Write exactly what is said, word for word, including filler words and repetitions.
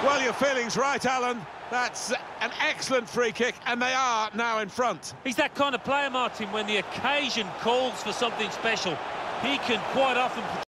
Well, your feeling's right, Alan. That's an excellent free kick, and they are now in front. He's that kind of player, Martin, when the occasion calls for something special. He can quite often